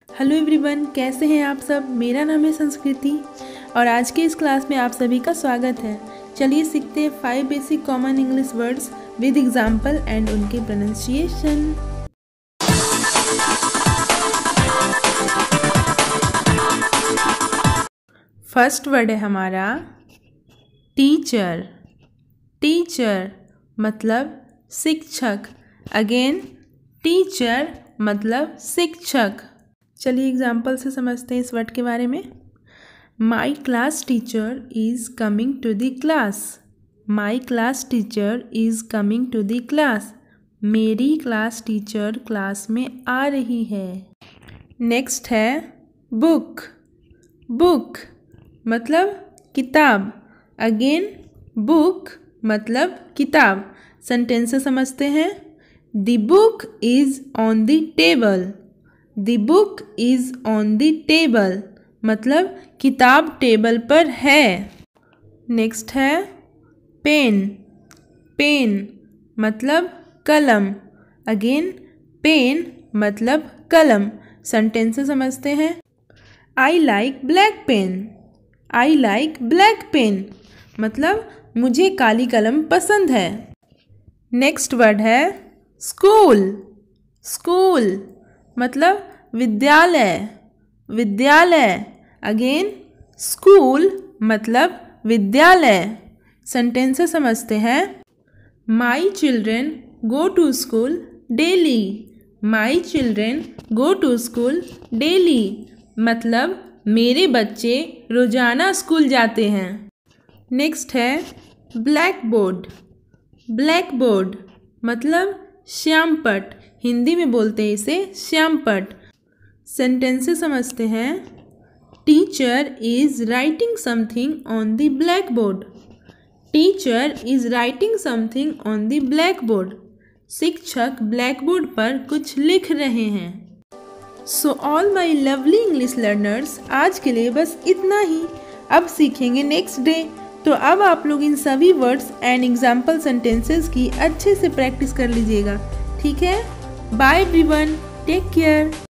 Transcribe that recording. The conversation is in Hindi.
हेलो एवरीवन, कैसे हैं आप सब। मेरा नाम है संस्कृति और आज के इस क्लास में आप सभी का स्वागत है। चलिए सीखते हैं 5 basic common English words with example and उनके प्रोनाउंसिएशन। फर्स्ट वर्ड है हमारा टीचर। टीचर मतलब शिक्षक। अगेन टीचर मतलब शिक्षक। चलिए एग्जाम्पल से समझते हैं इस वर्ड के बारे में। My class teacher is coming to the class. My class teacher is coming to the class. मेरी क्लास टीचर क्लास में आ रही है। नेक्स्ट है बुक। बुक मतलब किताब। अगेन बुक मतलब किताब। सेंटेंस से समझते हैं। The book is on the table. The book is on the table मतलब किताब टेबल पर है। नेक्स्ट है पेन। पेन मतलब कलम। अगेन पेन मतलब कलम। सेंटेंस से समझते हैं। I like black pen. I like black pen मतलब मुझे काली कलम पसंद है। नेक्स्ट वर्ड है स्कूल। स्कूल मतलब विद्यालय। विद्यालय अगेन स्कूल मतलब विद्यालय। सेंटेंस से समझते हैं। My children go to school daily. My children go to school daily मतलब मेरे बच्चे रोजाना स्कूल जाते हैं। नेक्स्ट है ब्लैक बोर्ड। ब्लैक बोर्ड मतलब श्यामपट। हिंदी में बोलते हैं इसे श्यामपट। सेंटेंस से समझते हैं। Teacher is writing something on the black board. Teacher is writing something on the black board. शिक्षक ब्लैक बोर्ड पर कुछ लिख रहे हैं। So all my lovely English learners, आज के लिए बस इतना ही। अब सीखेंगे नेक्स्ट डे। तो अब आप लोग इन सभी वर्ड्स एंड एग्जाम्पल सेंटेंसेस की अच्छे से प्रैक्टिस कर लीजिएगा। ठीक है, बाय एवरीवन, टेक केयर।